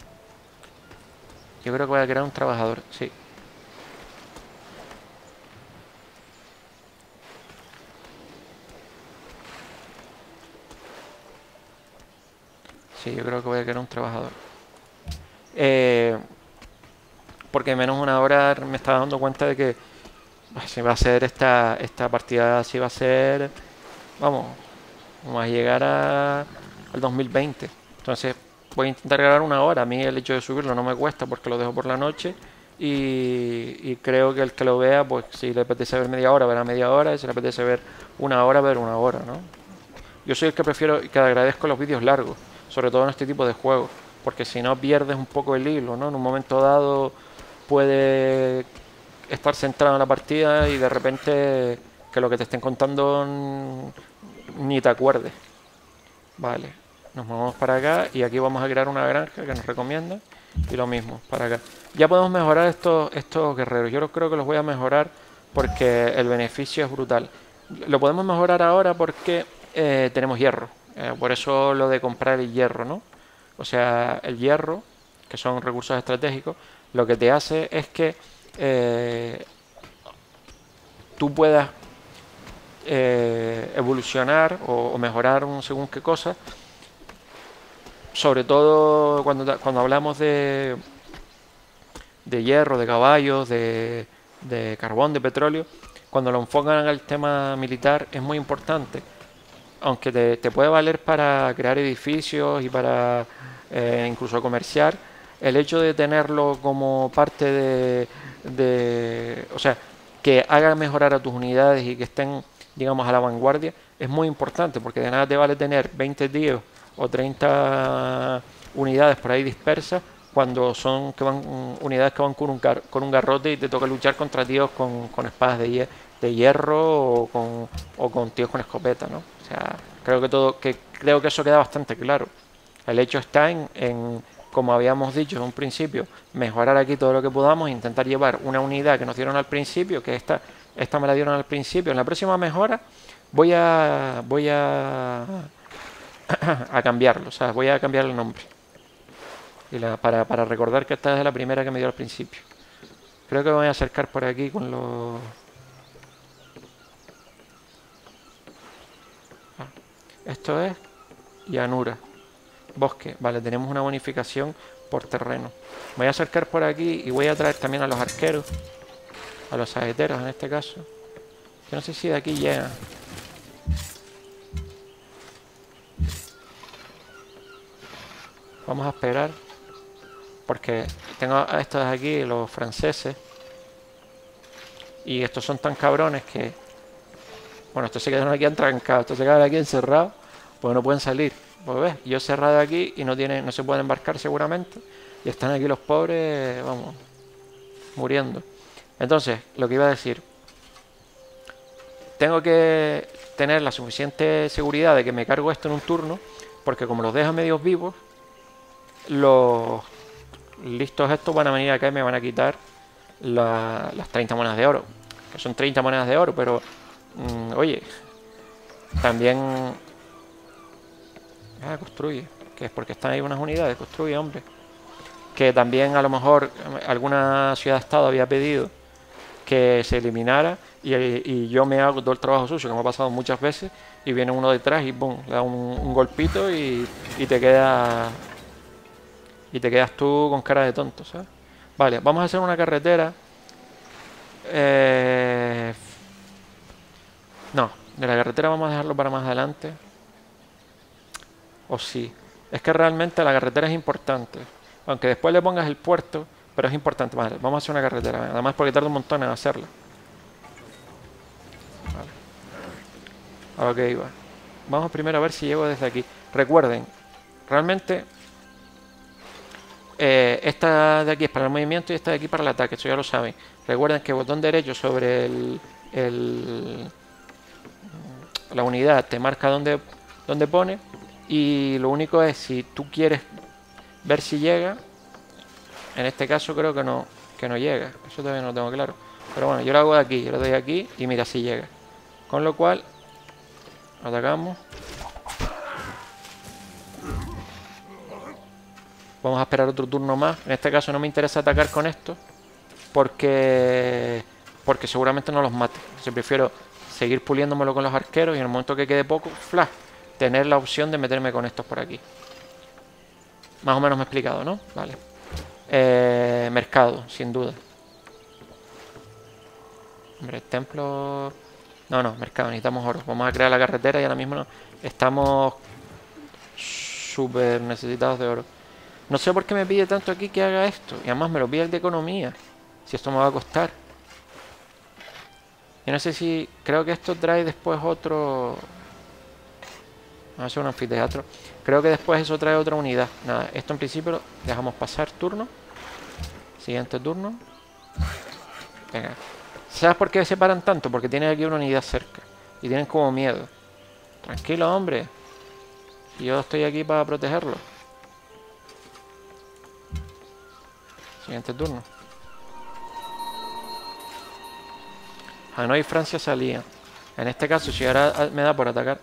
yo creo que voy a crear un trabajador, sí. Sí, yo creo que voy a crear un trabajador. Porque menos una hora me estaba dando cuenta de que si va a ser esta partida, si va a ser, vamos a llegar al 2020. Entonces voy a intentar grabar una hora. A mí el hecho de subirlo no me cuesta porque lo dejo por la noche, y creo que el que lo vea, pues si le apetece ver media hora, verá media hora, y si le apetece ver una hora, ver una hora, ¿no? Yo soy el que prefiero y que agradezco los vídeos largos, sobre todo en este tipo de juegos, porque si no pierdes un poco el hilo, ¿no? En un momento dado puede estar centrado en la partida y de repente que lo que te estén contando ni te acuerdes. Vale, nos movemos para acá y aquí vamos a crear una granja que nos recomienda, y lo mismo para acá. Ya podemos mejorar estos guerreros. Yo creo que los voy a mejorar porque el beneficio es brutal. Lo podemos mejorar ahora porque tenemos hierro. Por eso lo de comprar el hierro, ¿no? O sea, el hierro, que son recursos estratégicos, lo que te hace es que tú puedas evolucionar o mejorar un según qué cosa. Sobre todo cuando hablamos de hierro, de caballos, de carbón, de petróleo, cuando lo enfocan al tema militar es muy importante. Aunque te puede valer para crear edificios y para incluso comerciar, el hecho de tenerlo como parte o sea, que haga mejorar a tus unidades y que estén, digamos, a la vanguardia, es muy importante, porque de nada te vale tener 20 tíos o 30 unidades por ahí dispersas cuando son unidades que van con un garrote y te toca luchar contra tíos con espadas de hierro o con tíos con escopeta, ¿no? O sea, creo que eso queda bastante claro. El hecho está en, como habíamos dicho en un principio, mejorar aquí todo lo que podamos, intentar llevar una unidad que nos dieron al principio, que esta me la dieron al principio. En la próxima mejora voy a a cambiarlo, o sea, voy a cambiar el nombre. Para recordar que esta es la primera que me dio al principio. Creo que me voy a acercar por aquí con los... Esto es llanura, bosque. Vale, tenemos una bonificación por terreno. Me voy a acercar por aquí y voy a traer también a los arqueros, a los saeteros en este caso. Yo no sé si de aquí llegan. Vamos a esperar. Porque tengo a estos de aquí, los franceses. Y estos son tan cabrones que... Bueno, estos se quedan aquí entrancados. Estos se quedan aquí encerrados. Pues no pueden salir. Pues ves, yo he cerrado aquí y no se pueden embarcar seguramente. Y están aquí los pobres, vamos, muriendo. Entonces, lo que iba a decir. Tengo que tener la suficiente seguridad de que me cargo esto en un turno. Porque como los dejo medios vivos, los listos estos van a venir acá y me van a quitar las 30 monedas de oro. Que son 30 monedas de oro, pero... oye, también... construye. Que es porque están ahí unas unidades. Construye, hombre. Que también a lo mejor alguna ciudad-estado había pedido que se eliminara y yo me hago todo el trabajo sucio, que me ha pasado muchas veces, y viene uno detrás y ¡pum! Le da un golpito y te quedas tú con cara de tonto, ¿sabes? Vale, vamos a hacer una carretera. No, de la carretera vamos a dejarlo para más adelante. O sí. Es que realmente la carretera es importante. Aunque después le pongas el puerto, pero es importante. Vale, vamos a hacer una carretera. Además porque tarda un montón en hacerla. Vale. A lo que iba. Vamos primero a ver si llego desde aquí. Recuerden, realmente esta de aquí es para el movimiento y esta de aquí para el ataque. Eso ya lo saben. Recuerden que botón derecho sobre la unidad te marca dónde pone. Y lo único es, si tú quieres ver si llega, en este caso creo que no llega. Eso todavía no lo tengo claro. Pero bueno, yo lo hago de aquí, yo lo doy aquí y mira si llega. Con lo cual, atacamos. Vamos a esperar otro turno más. En este caso no me interesa atacar con esto, porque seguramente no los mate. Entonces prefiero seguir puliéndomelo con los arqueros y en el momento que quede poco, flash, tener la opción de meterme con estos por aquí. Más o menos me he explicado, ¿no? Vale. Mercado, sin duda. Hombre, templo... No, mercado, necesitamos oro. Vamos a crear la carretera y ahora mismo estamos súper necesitados de oro. No sé por qué me pide tanto aquí que haga esto. Y además me lo pide el de economía. Si esto me va a costar. Yo no sé si... Creo que esto trae después otro... Vamos a hacer un anfiteatro. Creo que después eso trae otra unidad. Nada, esto en principio lo dejamos pasar turno. Siguiente turno. Venga. ¿Sabes por qué se paran tanto? Porque tienen aquí una unidad cerca. Y tienen como miedo. Tranquilo, hombre. Si yo estoy aquí para protegerlo. Siguiente turno. Hanoi y Francia salían. En este caso, si ahora me da por atacar...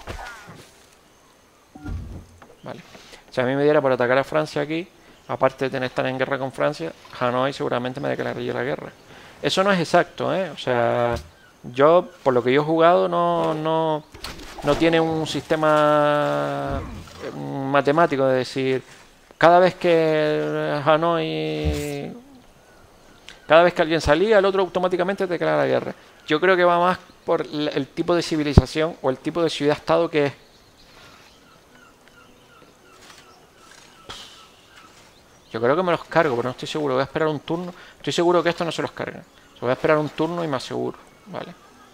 Vale. Si a mí me diera por atacar a Francia aquí, aparte de estar en guerra con Francia, Hanoi seguramente me declararía la guerra. Eso no es exacto, ¿eh? O sea, yo, por lo que yo he jugado, no tiene un sistema matemático de decir, cada vez que Hanoi... Cada vez que alguien salía, el otro automáticamente declara la guerra. Yo creo que va más por el tipo de civilización o el tipo de ciudad-estado que es. Yo creo que me los cargo, pero no estoy seguro. Voy a esperar un turno. Estoy seguro que esto no se los carga. Voy a esperar un turno y me aseguro. Vale.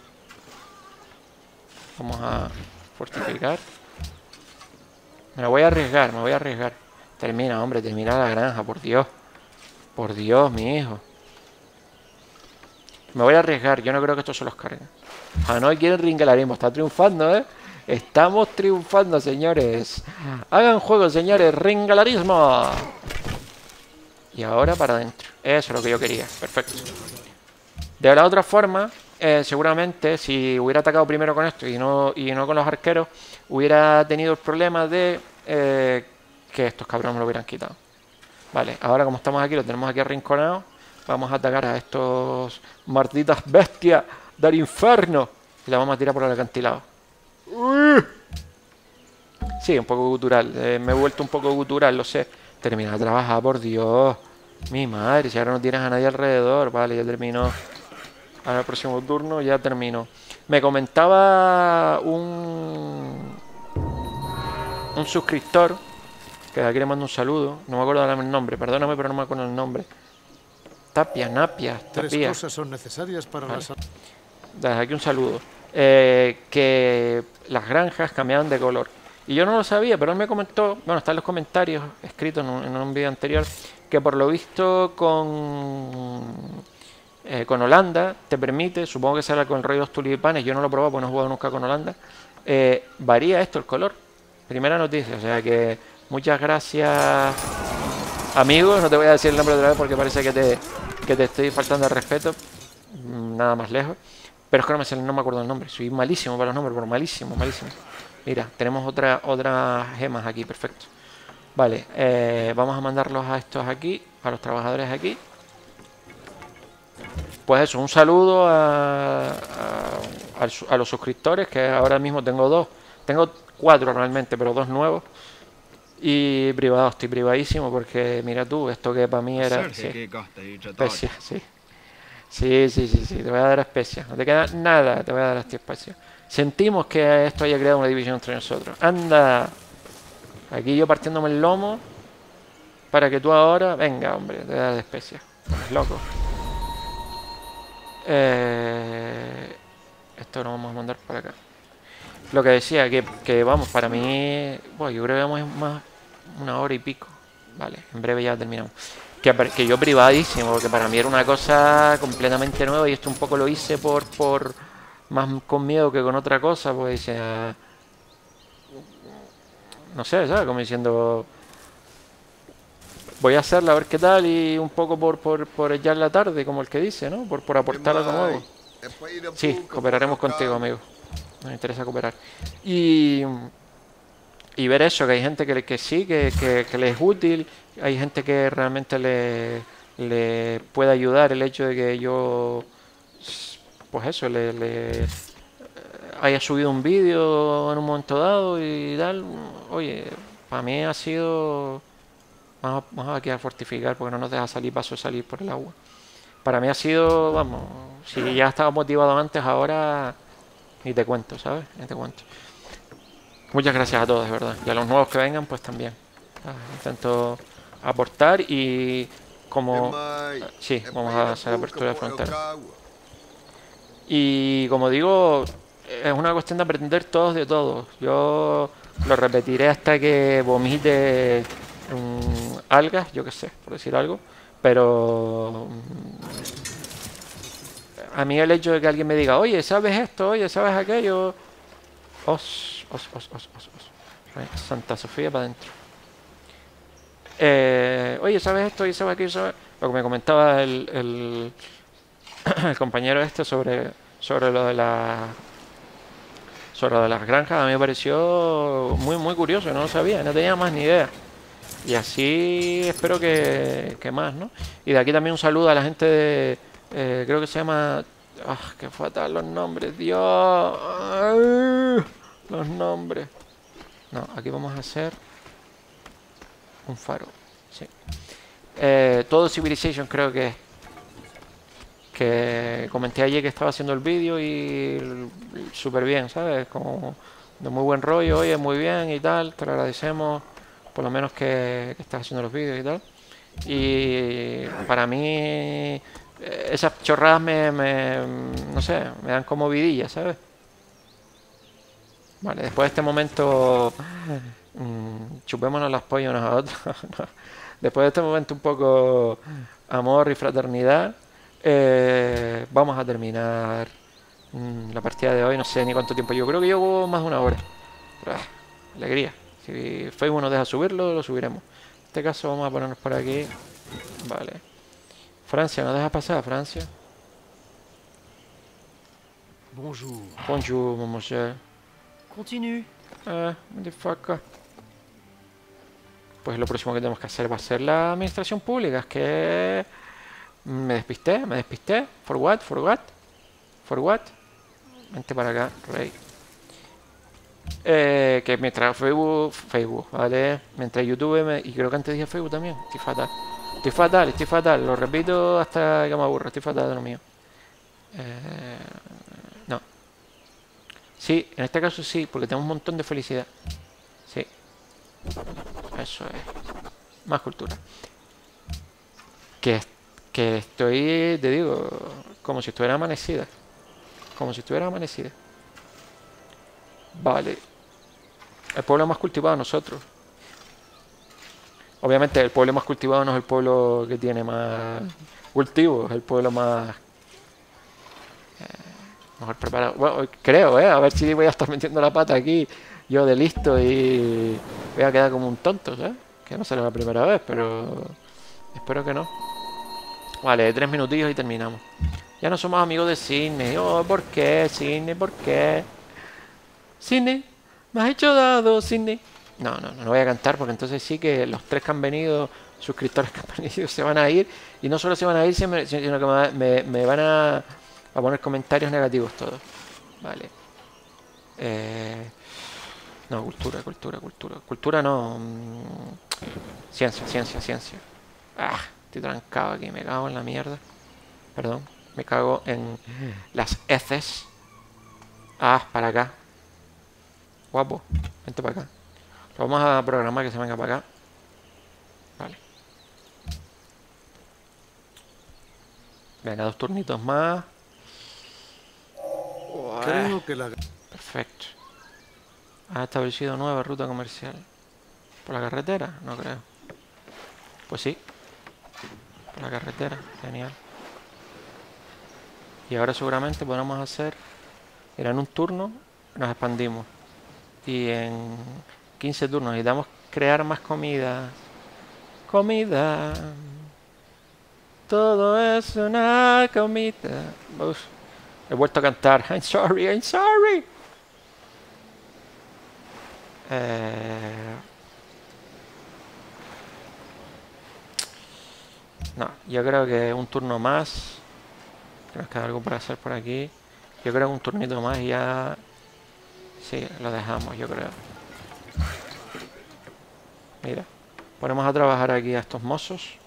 Vamos a fortificar. Me lo voy a arriesgar, me voy a arriesgar. Termina, hombre, termina la granja, por Dios. Por Dios, mi hijo. Me voy a arriesgar, yo no creo que esto se los cargue. Hanoi quiere el ringalarismo, está triunfando, ¿eh? Estamos triunfando, señores. Hagan juego, señores, ringalarismo. Y ahora para adentro. Eso es lo que yo quería, perfecto. De la otra forma, seguramente si hubiera atacado primero con esto y no con los arqueros, hubiera tenido el problema de que estos cabrones me lo hubieran quitado. Vale, ahora como estamos aquí, lo tenemos aquí arrinconado. Vamos a atacar a estos malditas bestias del infierno. Y la vamos a tirar por el acantilado. Sí, un poco gutural. Me he vuelto un poco gutural, lo sé. Termina de trabajar, por Dios. Mi madre, si ahora no tienes a nadie alrededor. Vale, ya terminó. Ahora el próximo turno ya terminó. Me comentaba un suscriptor que de aquí le mando un saludo. No me acuerdo el nombre, perdóname, pero no me acuerdo el nombre. Tapia, Napia, Tres Tapia. cosas son necesarias para Vale. la salud. Desde aquí un saludo. Que las granjas cambiaban de color. Y yo no lo sabía, pero él me comentó, bueno, está en los comentarios, escrito en un vídeo anterior, que por lo visto con Holanda te permite, supongo que será con el rey de los tulipanes, yo no lo he probado porque no he jugado nunca con Holanda, varía esto el color. Primera noticia, o sea que muchas gracias amigos, no te voy a decir el nombre otra vez porque parece que te estoy faltando al respeto, nada más lejos. Pero es que no me acuerdo el nombre. Soy malísimo para los nombres, pero malísimo, malísimo. Mira, tenemos otras gemas aquí, perfecto. Vale, vamos a mandarlos a estos aquí, a los trabajadores aquí. Pues eso, un saludo a los suscriptores, que ahora mismo tengo 2. Tengo 4 realmente, pero 2 nuevos. Y privado, estoy privadísimo porque mira tú, esto que para mí era... Sí, especia, sí. Sí, te voy a dar especia. No te queda nada, te voy a dar este espacio. Sentimos que esto haya creado una división entre nosotros. Anda. Aquí yo partiéndome el lomo para que tú ahora... Venga, hombre, te voy a dar de especia. Es loco. Esto lo vamos a mandar para acá. Lo que decía, que vamos, para mí... Bueno, yo creo que vamos más 1 hora y pico. Vale, en breve ya terminamos. Que yo privadísimo, porque para mí era una cosa completamente nueva y esto un poco lo hice por más con miedo que con otra cosa, pues no sé, ¿sabes? Como diciendo, voy a hacerla a ver qué tal y un poco por echar la tarde, como el que dice, ¿no? Por aportar algo nuevo. Sí, cooperaremos contigo, amigo. Nos interesa cooperar. Y ver eso, que hay gente que sí, que le es útil, hay gente que realmente le puede ayudar el hecho de que yo, pues eso, le haya subido un vídeo en un momento dado y tal. Oye, para mí ha sido... Vamos aquí a fortificar porque no nos deja paso de salir por el agua. Para mí ha sido, vamos, si ya estaba motivado antes, ahora ni te cuento, ¿sabes? Ni te cuento. Muchas gracias a todos, de verdad. Y a los nuevos que vengan, pues también. Intento aportar y como... Sí, vamos a hacer apertura de frontera. Y como digo, es una cuestión de aprender todos de todos. Yo lo repetiré hasta que vomite algas, yo qué sé, por decir algo. Pero a mí el hecho de que alguien me diga, oye, ¿sabes esto? Oye, ¿sabes aquello? Santa Sofía para adentro. Oye, ¿sabes esto? Oye, ¿sabes aquello? ¿Sabes? Lo que me comentaba el compañero este sobre lo de las granjas, a mí me pareció muy curioso, no lo sabía, no tenía más ni idea. Y así espero que más, ¿no? Y de aquí también un saludo a la gente de... creo que se llama... qué fatal los nombres, Dios. Los nombres. No, aquí vamos a hacer un faro. Sí. Todo Civilization creo que comenté ayer que estaba haciendo el vídeo y súper bien, ¿sabes? Como de muy buen rollo, oye, muy bien y tal, te lo agradecemos por lo menos que estás haciendo los vídeos y tal. Y para mí esas chorradas no sé, me dan como vidilla, ¿sabes? Vale, después de este momento chupémonos las pollas unos a otros. Después de este momento un poco amor y fraternidad, vamos a terminar la partida de hoy. No sé ni cuánto tiempo. Yo creo que llevo más de 1 hora. Pero, alegría. Si Facebook nos deja subirlo, lo subiremos. En este caso vamos a ponernos por aquí. Vale. Francia, ¿nos deja pasar? Francia. Bonjour. Bonjour, mon cher. Continue. Motherfucker. Pues lo próximo que tenemos que hacer va a ser la administración pública. Es que me despisté. For what? Vente para acá, rey. Que mientras Facebook, ¿vale? Mientras YouTube y creo que antes dije Facebook también. Estoy fatal. Lo repito hasta que me aburro. Estoy fatal de lo mío. No. Sí, en este caso sí, porque tengo un montón de felicidad. Sí. Eso es. Más cultura. Que, que estoy, te digo, como si estuviera amanecida. Como si estuviera amanecida. Vale. El pueblo más cultivado de nosotros. Obviamente el pueblo más cultivado no es el pueblo que tiene más cultivo, es el pueblo más mejor preparado. Bueno, creo, a ver si voy a estar metiendo la pata aquí yo de listo y voy a quedar como un tonto, ¿sabes? Que no será la primera vez, pero espero que no. Vale, 3 minutillos y terminamos. Ya no somos amigos de Sidney. Oh, ¿por qué, Sidney? ¿Por qué? Sidney, me has hecho dado, Sidney. No voy a cantar porque entonces sí que los 3 que han venido, suscriptores que han venido, se van a ir. Y no solo se van a ir, sino que me van a poner comentarios negativos todos. Vale. No, cultura. Cultura no. Ciencia. Ah, estoy trancado aquí, me cago en la mierda. Perdón, me cago en las heces. Ah, para acá. Guapo, vente para acá. Lo vamos a programar que se venga para acá. Vale. Venga, 2 turnitos más. Creo que la... Perfecto. Ha establecido nueva ruta comercial. ¿Por la carretera? No creo. Pues sí. Por la carretera. Genial. Y ahora seguramente podremos hacer... Era en un turno, nos expandimos. Y en 15 turnos necesitamos crear más comida. Comida. Todo es una comida. Uf, he vuelto a cantar. I'm sorry. No, yo creo que un turno más. Creo que hay algo por hacer por aquí. Yo creo que un turnito más y ya... Sí, lo dejamos, yo creo. Mira, ponemos a trabajar aquí a estos mozos.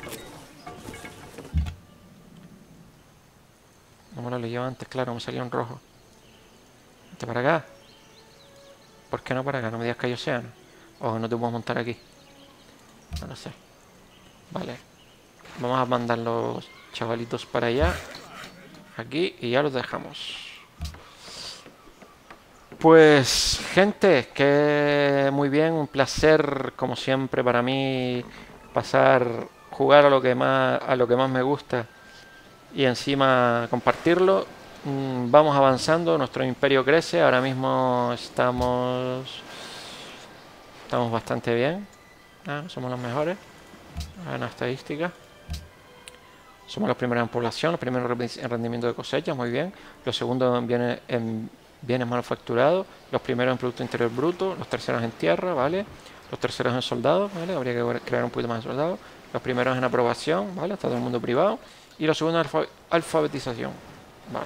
No me lo leyó antes, claro, me salió en rojo. Vente para acá. ¿Por qué no para acá? No me digas que hay océano. O no te puedo montar aquí. No lo sé. Vale. Vamos a mandar los chavalitos para allá. Aquí y ya los dejamos. Pues, gente, que muy bien, un placer, como siempre, para mí jugar a lo que más me gusta y encima compartirlo. Vamos avanzando, nuestro imperio crece, ahora mismo estamos bastante bien. Somos los mejores en la estadística. Somos los primeros en población, los primeros en rendimiento de cosecha, muy bien. Los segundos en bienes manufacturados, los primeros en Producto Interior Bruto, los terceros en tierra, ¿vale? Los terceros en soldados, ¿vale? Habría que crear un poquito más de soldados. Los primeros en aprobación, ¿vale? Está todo el mundo privado. Y los segundos en alfabetización, ¿vale?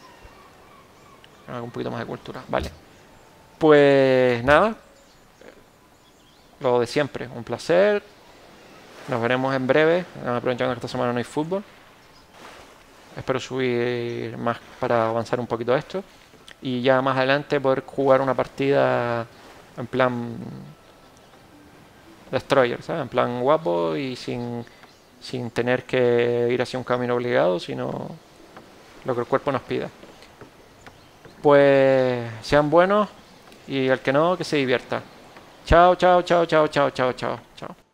Un poquito más de cultura, ¿vale? Pues nada, lo de siempre, un placer. Nos veremos en breve, aprovechando que esta semana no hay fútbol. Espero subir más para avanzar un poquito esto. Y ya más adelante poder jugar una partida en plan Destroyer, ¿sabes? En plan guapo y sin tener que ir hacia un camino obligado, sino lo que el cuerpo nos pida. Pues sean buenos y el que no, que se divierta. Chao.